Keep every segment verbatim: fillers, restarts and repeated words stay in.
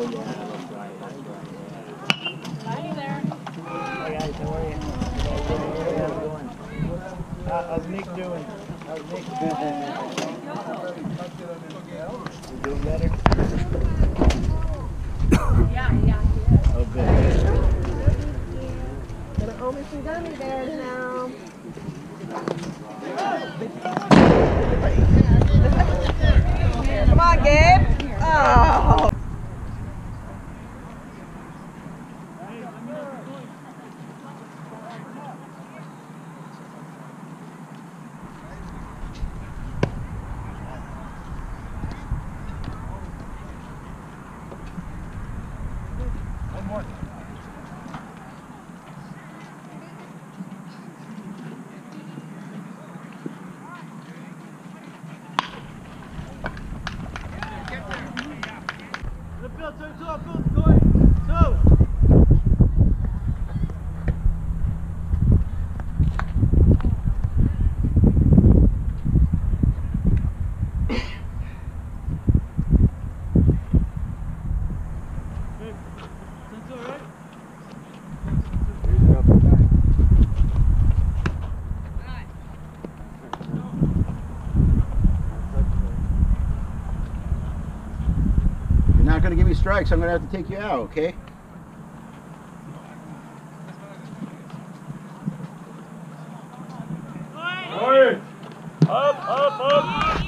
yeah, that's right, that's right. Hi there. Hi guys, how are you? How's it going? Uh, how's Nick doing? How's Nick? You doing better? Yeah, yeah. Oh, good. Gonna owe me some gummy bears now. Come on, Gabe. Oh. One more. Two, two, two, two, two. You're not going to give me strikes, I'm going to have to take you out, okay? Up, up, up.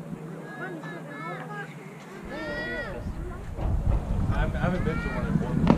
I haven't been to one in one.